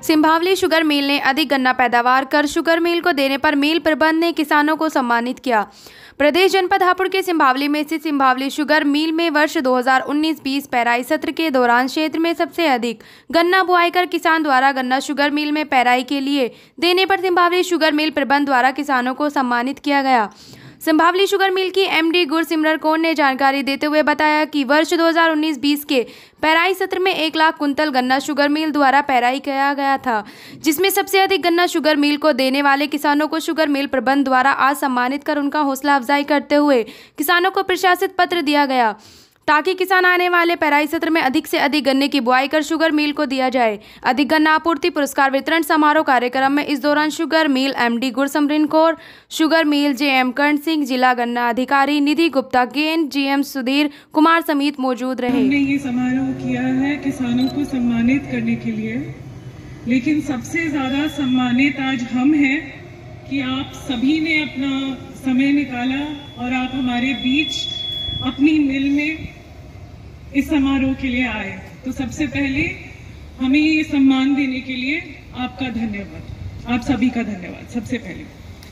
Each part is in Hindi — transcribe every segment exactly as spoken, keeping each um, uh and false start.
सिंभावली शुगर मिल ने अधिक गन्ना पैदावार कर शुगर मिल को देने पर मिल प्रबंध ने किसानों को सम्मानित किया। प्रदेश जनपद हापुड़ के सिंभावली में स्थित सिंभावली शुगर मिल में वर्ष दो हज़ार उन्नीस बीस पेराई सत्र के दौरान क्षेत्र में सबसे अधिक गन्ना बुआई कर किसान द्वारा गन्ना शुगर मिल में पेराई के लिए देने पर सिंभावली शुगर मिल प्रबंध द्वारा किसानों को सम्मानित किया गया। सिंभावली शुगर मिल की एमडी गुरसिमरन कौर ने जानकारी देते हुए बताया कि वर्ष दो हज़ार उन्नीस बीस के पेराई सत्र में एक लाख कुंतल गन्ना शुगर मिल द्वारा पेराई किया गया था, जिसमें सबसे अधिक गन्ना शुगर मिल को देने वाले किसानों को शुगर मिल प्रबंध द्वारा आज सम्मानित कर उनका हौसला अफजाई करते हुए किसानों को प्रशासित पत्र दिया गया ताकि किसान आने वाले पेराई सत्र में अधिक से अधिक गन्ने की बुआई कर शुगर मिल को दिया जाए। अधिक गन्ना आपूर्ति पुरस्कार वितरण समारोह कार्यक्रम में इस दौरान sugar mill MD Gursimran Kaur, sugar mill JM Karan Singh, जिला गन्ना अधिकारी निधि गुप्ता, गेन जीएम सुधीर कुमार समेत मौजूद रहे। हमने ये समारोह किया है किसानों को सम्मानित करने के लिए, लेकिन सबसे ज्यादा सम्मानित आज हम हैं कि आप सभी ने अपना समय निकाला और आप हमारे बीच अपनी मिल में इस समारोह के लिए आए। तो सबसे पहले हमें ये सम्मान देने के लिए आपका धन्यवाद, आप सभी का धन्यवाद। सबसे पहले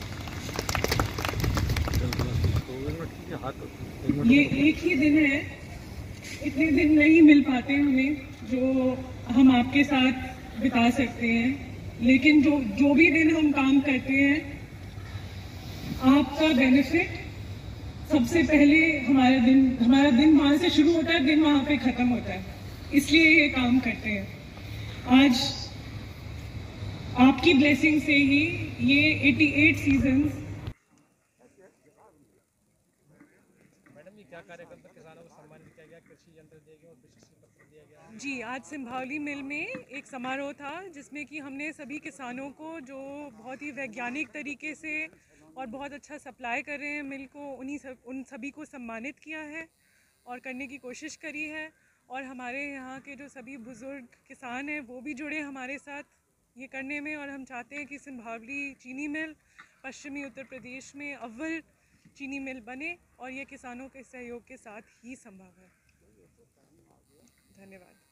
ये एक ही दिन है, इतने दिन नहीं मिल पाते हमें जो हम आपके साथ बिता सकते हैं, लेकिन जो जो भी दिन हम काम करते हैं आपका बेनिफिट सबसे पहले हमारा दिन हमारा दिन वहां से शुरू होता है, दिन वहां पे खत्म होता है, इसलिए ये काम करते हैं। आज आपकी ब्लेसिंग से ही ये अट्ठासी सीजन्स। मैडम ये क्या कार्यक्रम पर किसानों को सम्मानित किया गया, कृषि यंत्र दिए गए और प्रशस्ति पत्र दिया गया? जी, आज सिंभावली मिल में एक समारोह था जिसमें कि हमने सभी किसानों को जो बहुत ही वैज्ञानिक तरीके से और बहुत अच्छा सप्लाई कर रहे हैं मिल को, उन्हीं सब उन सभी को सम्मानित किया है और करने की कोशिश करी है। और हमारे यहाँ के जो सभी बुज़ुर्ग किसान हैं वो भी जुड़े हमारे साथ ये करने में, और हम चाहते हैं कि सिंभावली चीनी मिल पश्चिमी उत्तर प्रदेश में अव्वल चीनी मिल बने और ये किसानों के सहयोग के साथ ही संभव है। धन्यवाद।